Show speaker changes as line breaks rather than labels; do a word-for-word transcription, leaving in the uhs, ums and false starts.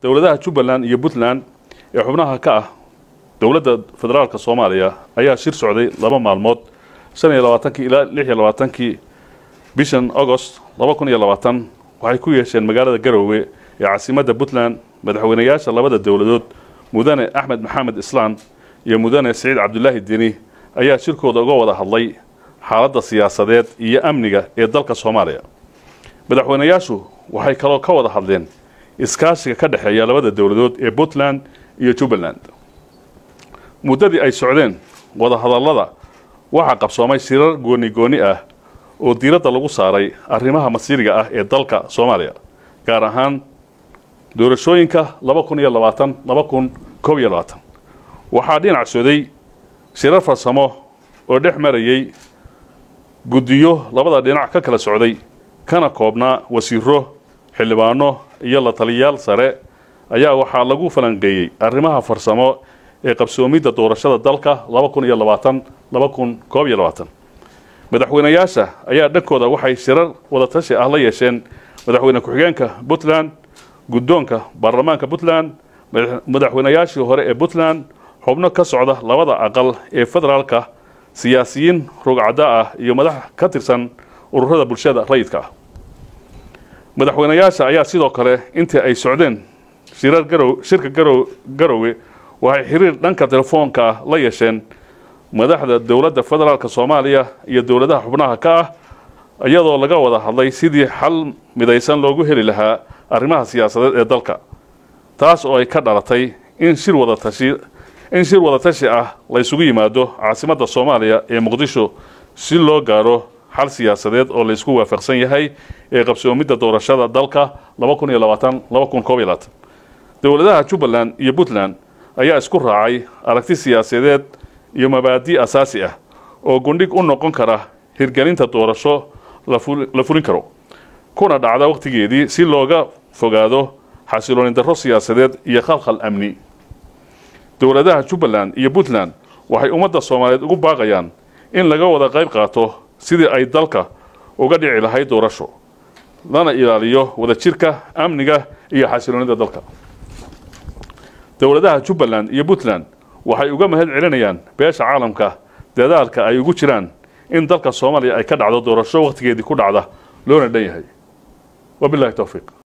dowladaha Jubbaland iyo Puntland ee xubnaha ka ah dowladda federaalka Soomaaliya ayaa shir socday laba maalmood shan iyo labaatan ilaa lix iyo labaatan bishan August laba kun iyo labaatan waxay ku yeesheen magaalada Garowe ee caasimadda Puntland madaxweynayaasha labada dowladood mudane Axmed Maxamed Islaan iyo mudane Saciid Cabdullaahi Deni ayaa shirkooda uga wada hadlay xaaladda siyaasadeed iyo amniga ee dalka Soomaaliya. madaxweynayaashu waxay kaloo ka wada hadleen iskaashiga ka dhaxeeya labada dowladood ee Puntland iyo Jubbaland. muddadii ay socdeen wada hadallada waxa qabsoomay shirar gooni gooni ah oo diiradda lagu saaray arrimaha masiiriga ah ee dalka Soomaaliya, gaar ahaan doorashooyinka laba kun iyo labaatan laba kun koob iyo labaatan. waxaa dhinac socday shirar farsamo oo dhex marayay guddiyo labada dhinac ka kala socday kana koobnaa wasiiro, xildhibaano iyo la taliyayaal sare ayaa waxaa lagu falanqeeyay arrimaha farsamo ee qabsoomidda doorashada dalka laba kun iyo labaatan laba kun koob iyo labaatan. madaxweynayaasha ayaa dhankooda waxay shirar wada tashi ah la yeesheen madaxweyne ku-xigeenka Puntland, guddoonka baarlamaanka Puntland, madaxweynayaashii hore ee Puntland, xubno ka socda labada aqal ee federaalka, siyaasiyiin rugcada ah iyo madax ka tirsan ururada bulshada rayidka ah. madaxweynayaasha ayaa sidoo kale intii ay socdeen shirar garow shirka garow garowe waxay xiriir dhanka telefoonka ah la yeesheen madaxda dowladda federaalka Soomaaliya iyo dowladaha xubnaha ka ah iyadoo laga wada hadlay sidii xal midaysan loogu heli lahaa arrimaha siyaasadeed ee dalka, taas oo ay ka dhalatay in shir wada tashi in shir wada tashi ah la isugu yimaado caasimadda Soomaaliya ee Muqdisho si loo gaaro xal siyaasadeed oo la isku waafaqsan yahay ee qabsoomidda doorashada dalka laba kun iyo labaatan laba kun koob iyo labaatan. dowladaha Jubbaland iyo Puntland ayaa isku raacay aragti siyaasadeed iyo mabaadi' asaasi ah oo gundhig u noqon kara hirgelinta doorasho la fulin karo kuna dhacda waqtigeedii si looga fogaado xasilooni darro siyaasadeed iyo khalkhal amni. dowladaha Jubbaland iyo Puntland waxay ummadda Soomaaliyeed ugu baaqayaan in laga wada qayb qaato sidii ay dalka uga dhici lahayd doorasho lana ilaaliyo wada jirka amniga iyo xasiloonida dalka. dowladaha Jubbaland iyo Puntland waxay uga mahad celinayaan beesha caalamka dadaalka ay ugu jiraan in dalka Soomaaliya ay ka dhacdo doorasho waqtigeedii ku dhacda loona dhan yahay. wabillahi tawfiiq.